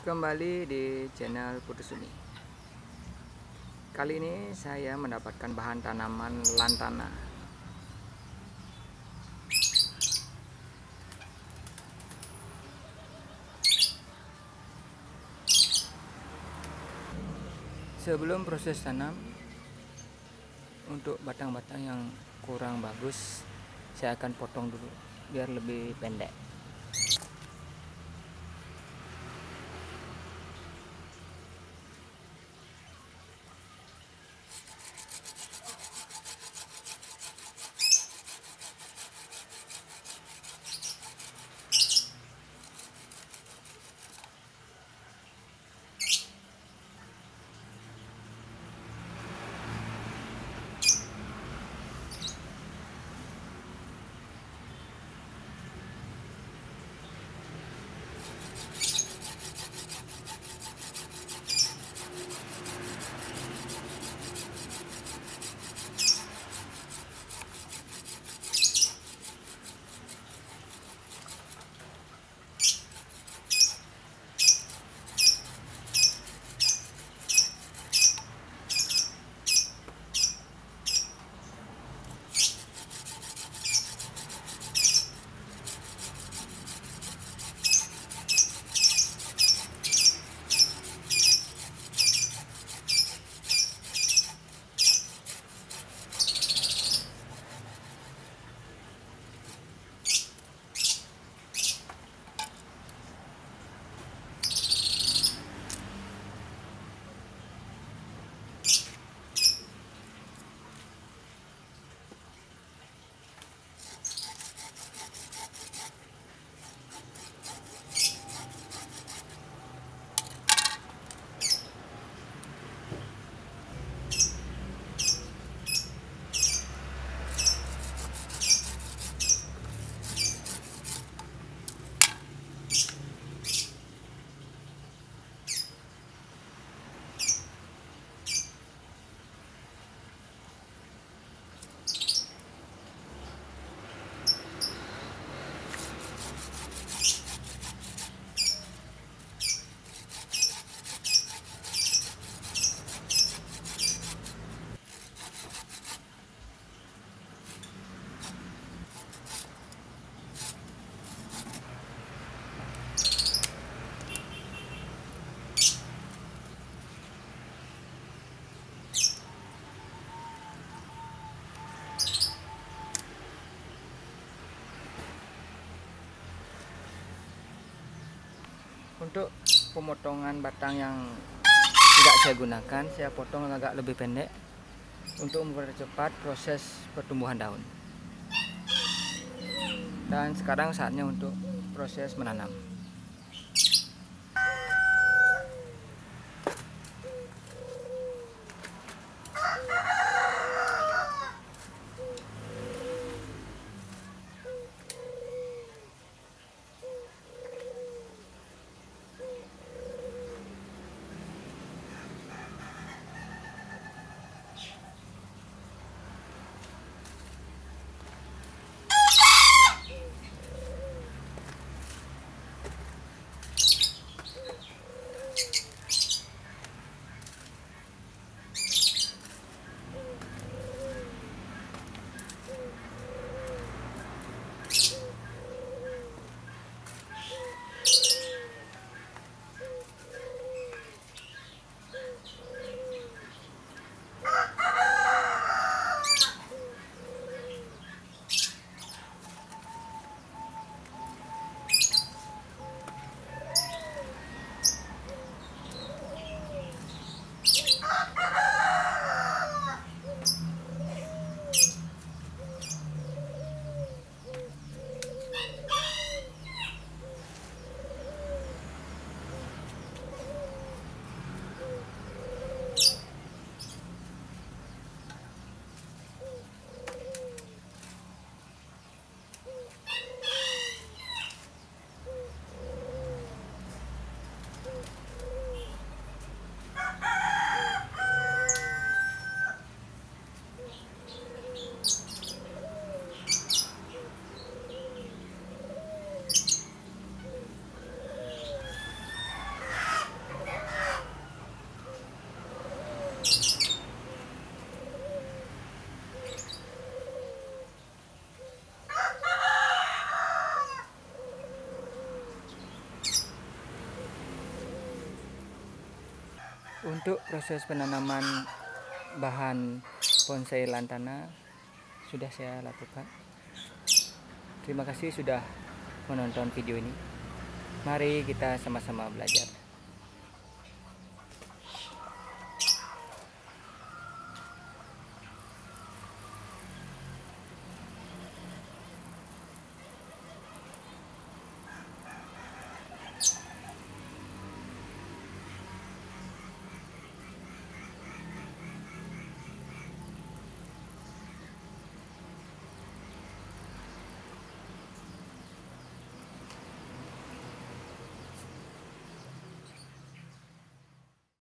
Kembali di channel Putusuni. Kali ini saya mendapatkan bahan tanaman lantana. Sebelum proses tanam, untuk batang-batang yang kurang bagus saya akan potong dulu biar lebih pendek. Untuk pemotongan batang yang tidak saya gunakan, saya potong agak lebih pendek untuk mempercepat proses pertumbuhan daun. Dan sekarang saatnya untuk proses menanam. Untuk proses penanaman bahan bonsai lantana sudah saya lakukan. Terima kasih sudah menonton video ini. Mari kita sama-sama belajar.